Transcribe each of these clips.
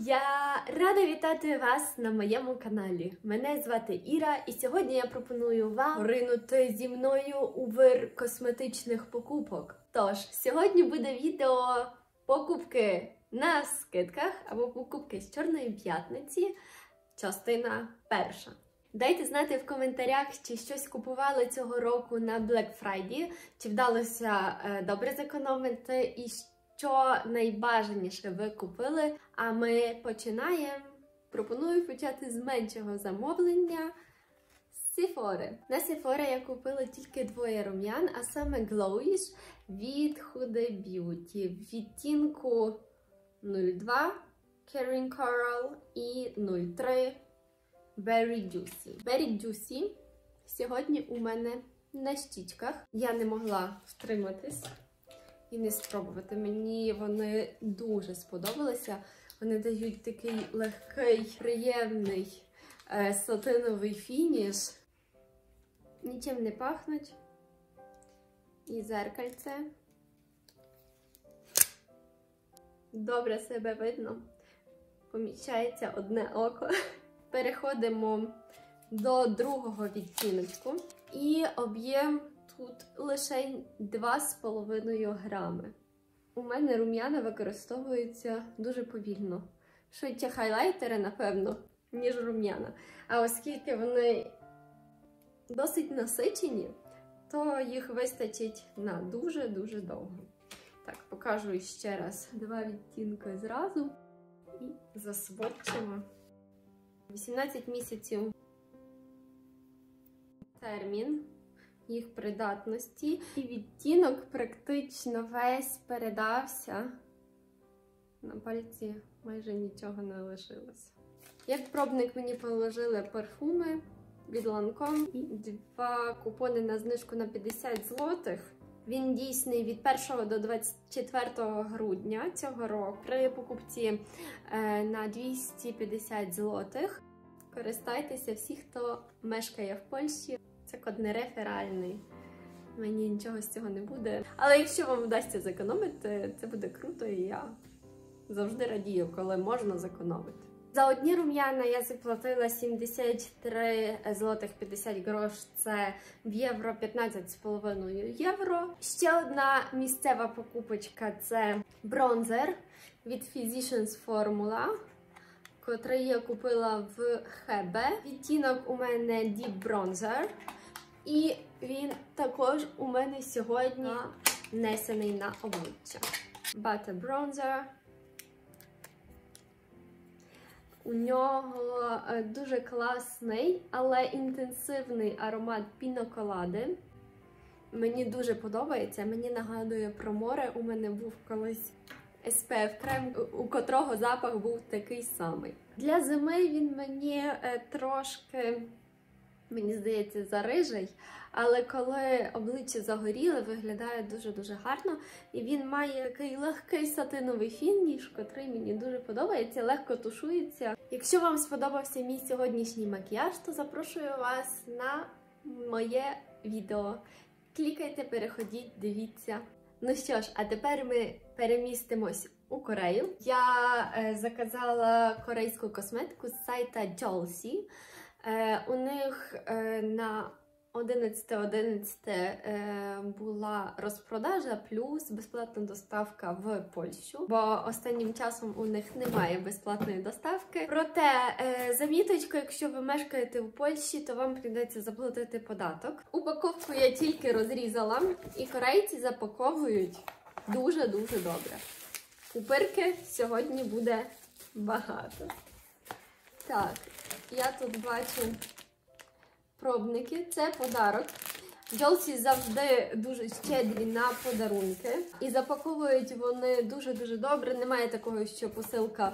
Я рада вітати вас на моєму каналі. Мене звати Іра, і сьогодні я пропоную вам поринути зі мною у вир косметичних покупок. Тож, сьогодні буде відео покупки на скидках або покупки з Чорної п'ятниці, частина перша. Дайте знати в коментарях, чи щось купували цього року на Black Friday, чи вдалося добре зекономити і що найбажаніше ви купили. А ми починаємо. Пропоную почати з меншого замовлення з Sephora. На Sephora я купила тільки двоє рум'ян, а саме Glowish від Huda Beauty в відтінку 02 Caring Coral і 03 Berry Juicy. Berry Juicy сьогодні у мене на щічках. Я не могла втриматись і не спробувати. Мені вони дуже сподобалися. Вони дають такий легкий, приємний сатиновий фініш. Нічим не пахнуть. І зеркальце. Добре себе видно. Поміщається одне око. Переходимо до другого відтіночку. І об'єм тут лише 2,5 грами. У мене рум'яна використовуються дуже повільно. Швидше хайлайтери, напевно, ніж рум'яна. А оскільки вони досить насичені, то їх вистачить на дуже-дуже довго. Так, покажу ще раз два відтінки зразу і засводчимо. 18 місяців термін їх придатності. І відтінок практично весь передався. На пальці майже нічого не лишилось. Як пробник мені положили парфуми від Lancome і 2 купони на знижку на 50 злотих. Він дійсний від 1 до 24 грудня цього року. При покупці на 250 злотих. Користайтеся всі, хто мешкає в Польщі. Це код не реферальний. Мені нічого з цього не буде. Але якщо вам вдасться зекономити, це буде круто, і я завжди радію, коли можна зекономити. За одні рум'яна я заплатила 73 злотих 50 грош, це в євро 15,5 євро. Ще одна місцева покупочка – це бронзер від Physicians Formula, котрий я купила в Хебе. Відтінок у мене Deep Bronzer. І він також у мене сьогодні нанесений на обличчя. Butter Bronzer. У нього дуже класний, але інтенсивний аромат піноколади. Мені дуже подобається, мені нагадує про море. У мене був колись SPF крем, у котрого запах був такий самий. Для зими він мені трошки, мені здається, зарижий, але коли обличчя загоріле, виглядає дуже-дуже гарно. І він має такий легкий сатиновий фініш, котрий мені дуже подобається, легко тушується. Якщо вам сподобався мій сьогоднішній макіяж, то запрошую вас на моє відео. Клікайте, переходіть, дивіться. Ну що ж, а тепер ми перемістимось у Корею. Я заказала корейську косметику з сайта Jolsi. У них на 11.11 була розпродажа плюс безплатна доставка в Польщу, бо останнім часом у них немає безплатної доставки. Проте, заміточка, якщо ви мешкаєте в Польщі, то вам прийдеться заплатити податок. Упаковку я тільки розрізала, і корейці запаковують дуже-дуже добре. Пупирки сьогодні буде багато. Так, я тут бачу пробники, це подарок. Jolsi завжди дуже щедрі на подарунки. І запаковують вони дуже-дуже добре. Немає такого, що посилка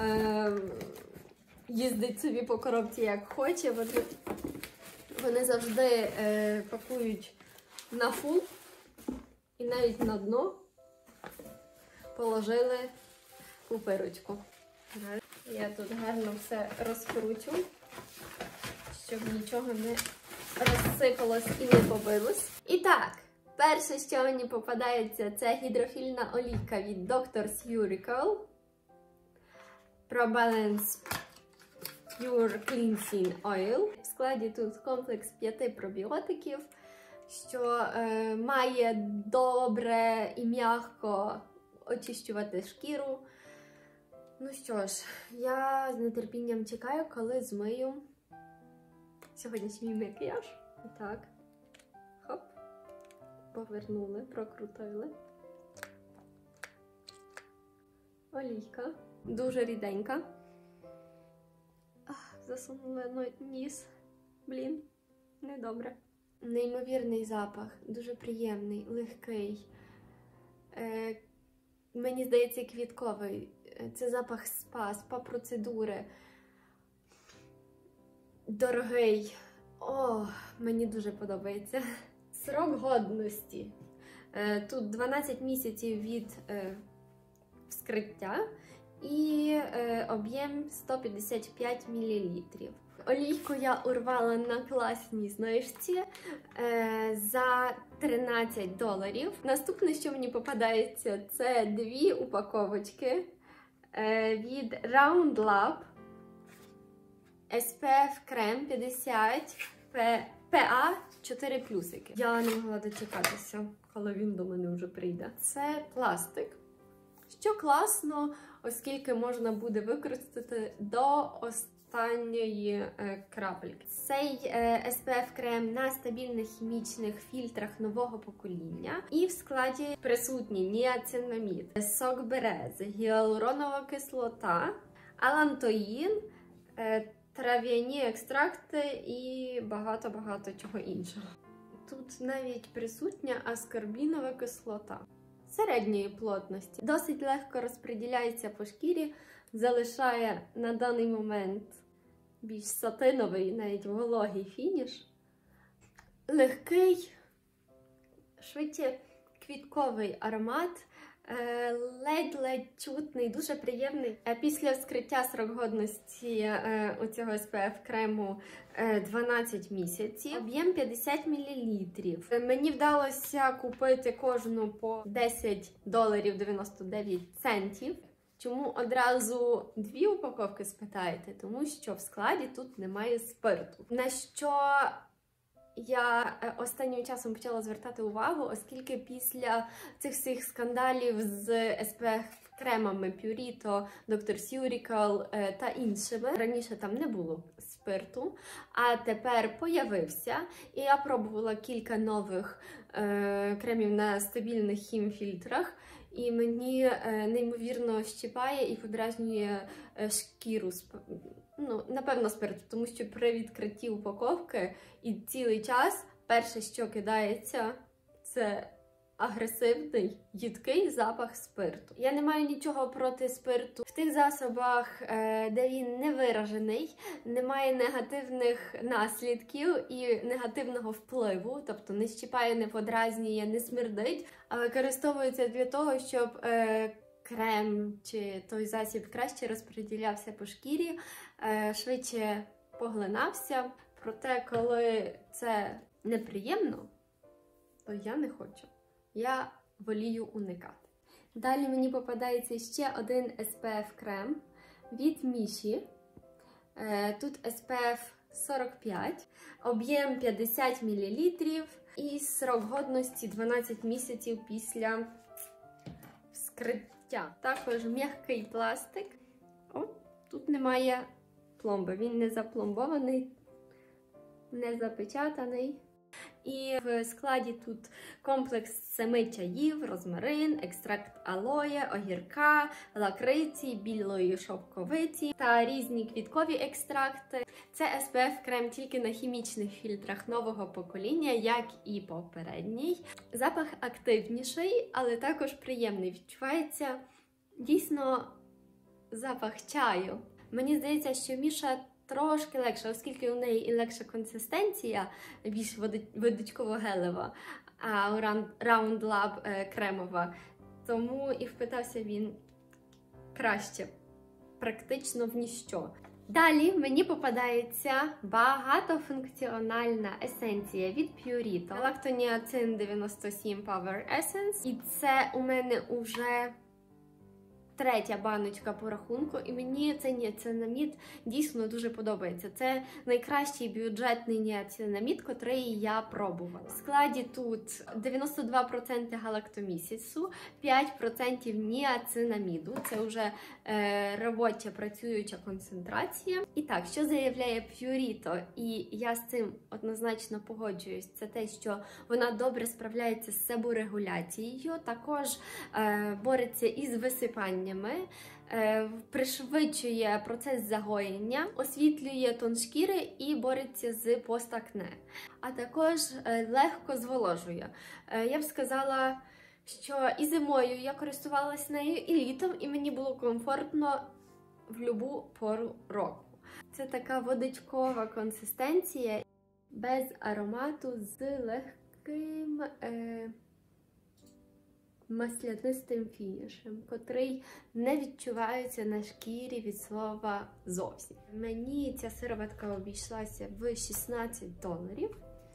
їздить собі по коробці як хоче. Вони завжди пакують на фул і навіть на дно положили пупирочку. Я тут гарно все розкручу, щоб нічого не розсипалось і не побилось. І так, перше, що мені попадається, це гідрофільна олійка від Doctor's Urical. ProBalance Pure Cleansing Oil. В складі тут комплекс 5 пробіотиків, що має добре і м'яко очищувати шкіру. Ну що ж, я з нетерпінням чекаю, коли змию сьогоднішній макіяж. І так, хоп, повернули, прокрутили. Олійка, дуже ріденька. Засунула ніс. Блін, недобре. Неймовірний запах, дуже приємний, легкий. Мені здається, квітковий. Це запах спа-процедури. Дорогий. О, мені дуже подобається. Срок годності. Тут 12 місяців від вскриття і об'єм 155 мл. Олійку я урвала на класній знижці за $13. Наступне, що мені попадається, це 2 упаковочки від Roundlab SPF крем 50 PA 4 плюсики. Я не могла дочекатися, коли він до мене вже прийде. Це пластик, що класно, оскільки можна буде використати до останньої крапельки. Цей SPF крем на стабільних хімічних фільтрах нового покоління. І в складі присутні ніацинамід, сок берези, гіалуронова кислота, алантоїн, трав'яні екстракти і багато-багато чого іншого. Тут навіть присутня аскорбінова кислота середньої плотності. Досить легко розподіляється по шкірі, залишає на даний момент більш сатиновий, навіть вологий фініш. Легкий, швидше квітковий аромат, ледь-ледь чутний, дуже приємний. Після вскриття срок годності у цього SPF крему 12 місяців, об'єм 50 мл. Мені вдалося купити кожну по $10.99. Чому одразу 2 упаковки, спитаєте? Тому що в складі тут немає спирту. На що я останнім часом почала звертати увагу, оскільки після цих всіх скандалів з SPF-кремами Purito, Dr. Surical та іншими, раніше там не було спирту, а тепер появився. І я пробувала кілька нових кремів на стабільних хімфільтрах, і мені неймовірно щипає і подразнює шкіру. Ну, напевно, спирту, тому що при відкритті упаковки і цілий час перше, що кидається, це агресивний, їдкий запах спирту. Я не маю нічого проти спирту. В тих засобах, де він не виражений, немає негативних наслідків і негативного впливу, тобто не щипає, не подразнює, не смердить, а використовується для того, щоб крем чи той засіб краще розподілявся по шкірі, швидше поглинався. Проте, коли це неприємно, то я не хочу. Я волію уникати. Далі мені попадається ще один SPF крем від Міші. Тут SPF 45, об'єм 50 мл і срок годності 12 місяців після вскриття. Також м'який пластик. О, тут немає пломби, він не запломбований, не запечатаний. І в складі тут комплекс 7 чаїв, розмарин, екстракт алоє, огірка, лакриці, білої шовковиці та різні квіткові екстракти. Це SPF крем тільки на хімічних фільтрах нового покоління, як і попередній. Запах активніший, але також приємний. Відчувається дійсно запах чаю. Мені здається, що Міша трошки легше, оскільки у неї і легша консистенція, більш водичково-гелева, а у Roundlab кремова. Тому і впитався він краще, практично в ніщо. Далі мені попадається багатофункціональна есенція від Purito. Лактоніацин 97 Power Essence. І це у мене уже третя баночка по рахунку, і мені цей ніацинамід дійсно дуже подобається. Це найкращий бюджетний ніацинамід, котрий я пробувала. В складі тут 92% галактомісісу, 5% ніацинаміду. Це вже робоча працююча концентрація. І так, що заявляє Purito, і я з цим однозначно погоджуюсь, це те, що вона добре справляється з себорегуляцією, також бореться із висипаннями, пришвидшує процес загоєння, освітлює тон шкіри і бореться з постакне. А також легко зволожує. Я б сказала, що і зимою я користувалася нею, і літом, і мені було комфортно в будь-яку пору року. Це така водичкова консистенція, без аромату, з легким маслянистим фінішем, котрий не відчувається на шкірі від слова зовсім. Мені ця сироватка обійшлася в $16.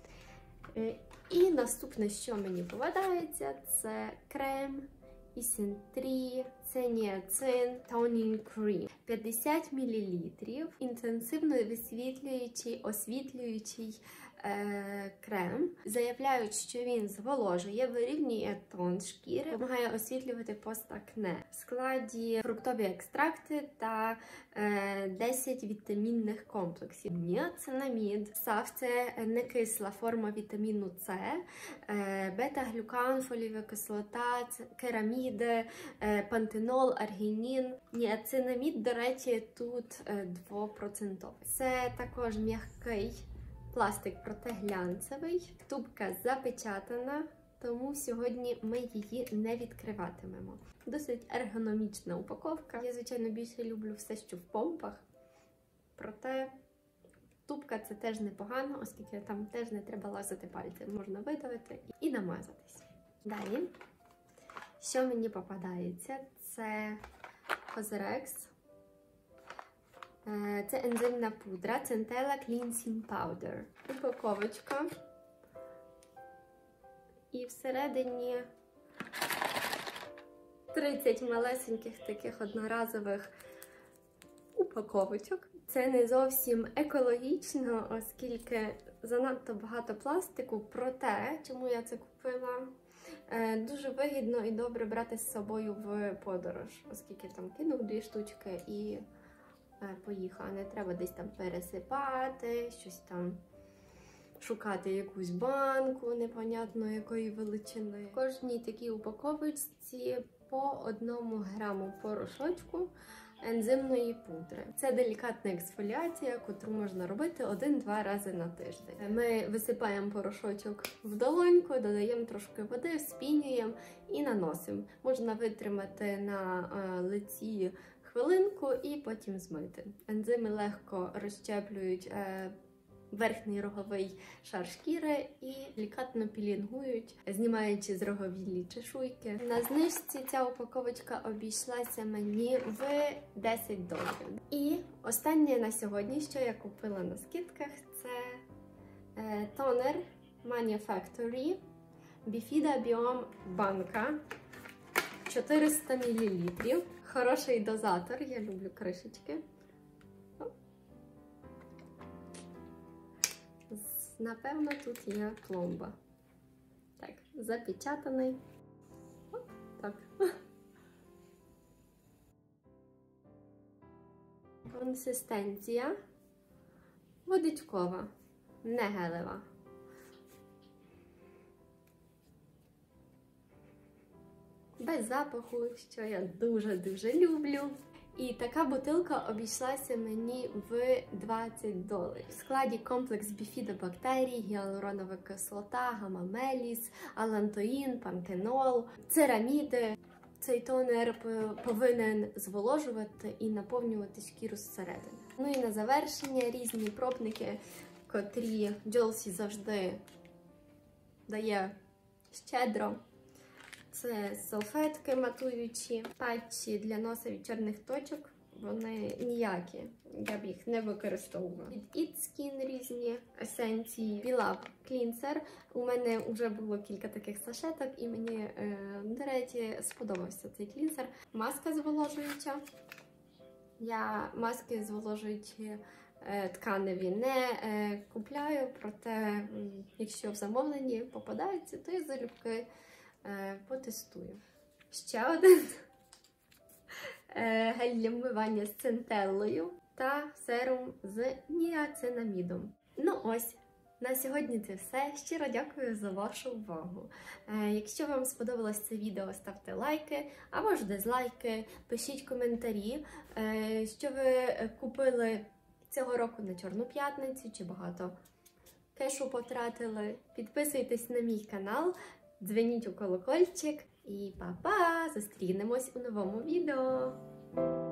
І наступне, що мені попадається, це крем Ісентрі, це ніацин Toning Cream. 50 мл, інтенсивно висвітлюючий, освітлюючий крем. Заявляють, що він зволожує, вирівнює тон шкіри, допомагає освітлювати постакне. В складі фруктові екстракти та 10 вітамінних комплексів. Ніацинамід, САФ – це некисла форма вітаміну С, бета-глюкан, фолієва кислота, кераміди, пантенол, аргінін. Ніацинамід, до речі, тут 2%. Це також м'який пластик, проте глянцевий. Тубка запечатана, тому сьогодні ми її не відкриватимемо. Досить ергономічна упаковка. Я, звичайно, більше люблю все, що в помпах. Проте тубка це теж непогано, оскільки там теж не треба лазити пальцем. Можна видавити і намазатись. Далі, що мені попадається, це Cosrx. Це ензимна пудра Centella Cleansing Powder. Упаковочка. І всередині 30 малесеньких таких одноразових упаковочок. Це не зовсім екологічно, оскільки занадто багато пластику. Проте, чому я це купила? Дуже вигідно і добре брати з собою в подорож, оскільки там кинув 2 штучки і поїхав. Не треба десь там пересипати, щось там шукати якусь банку непонятно якої величини. В кожній такій упаковочці по 1 граму порошочку ензимної пудри. Це делікатна ексфоліація, яку можна робити 1-2 рази на тиждень. Ми висипаємо порошочок в долоньку, додаємо трошки води, вспінюємо і наносимо. Можна витримати на лиці хвилинку і потім змити. Ензими легко розщеплюють верхній роговий шар шкіри і делікатно пілінгують, знімаючи з роговілі чешуйки. На знижці ця упаковочка обійшлася мені в $10. І останнє на сьогодні, що я купила на скидках, це тонер Manufactory Bifida Biome банка 400 мл. Хороший дозатор, я люблю кришечки. Напевно, тут є пломба. Так, запечатаний. О, так. Консистенція водичкова, не гелева. Без запаху, що я дуже-дуже люблю. І така бутилка обійшлася мені в $20. В складі комплекс біфідобактерій, гіалуронова кислота, гамма-меліс, алантоїн, пантенол, цераміди. Цей тонер повинен зволожувати і наповнювати шкіру зсередини. Ну і на завершення різні пробники, котрі Джолсі завжди дає щедро. Це салфетки матуючі, патчі для носа від чорних точок. вони ніякі. Я б їх не використовувала. Від It Skin різні есенції. Білаб клінсер. У мене вже було кілька таких сашеток, і мені, до речі, сподобався цей клінсер. Маска зволожуюча. Я маски зволожуючі тканеві не купляю, проте, якщо в замовленні попадаються, то я залюбки потестую. Ще один гель для вмивання з центеллою та серум з ніацинамідом. Ну ось, на сьогодні це все. Щиро дякую за вашу увагу. Якщо вам сподобалось це відео, ставте лайки або ж дизлайки, пишіть коментарі, що ви купили цього року на Чорну п'ятницю, чи багато кешу потратили. Підписуйтесь на мій канал, дзвоніть у колокольчик і па-па! Зустрінемось у новому відео!